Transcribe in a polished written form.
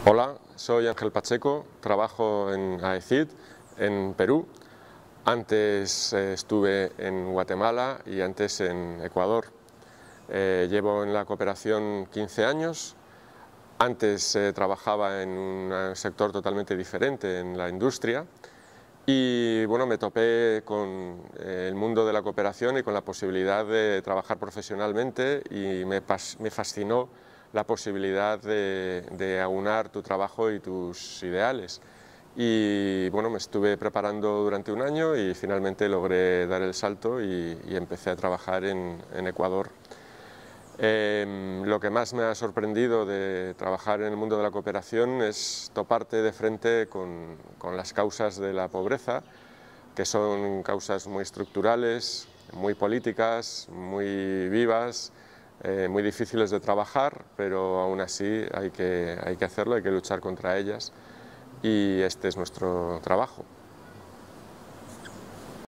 Hola, soy Ángel Pacheco, trabajo en AECID, en Perú. Antes estuve en Guatemala y antes en Ecuador. Llevo en la cooperación 15 años. Antes trabajaba en un sector totalmente diferente, en la industria. Y bueno, me topé con el mundo de la cooperación y con la posibilidad de trabajar profesionalmente y me fascinó la posibilidad de aunar tu trabajo y tus ideales. Y bueno, me estuve preparando durante un año y finalmente logré dar el salto y empecé a trabajar en Ecuador. Lo que más me ha sorprendido de trabajar en el mundo de la cooperación es toparte de frente con las causas de la pobreza, que son causas muy estructurales, muy políticas, muy vivas, muy difíciles de trabajar, pero aún así hay que hacerlo, hay que luchar contra ellas y este es nuestro trabajo.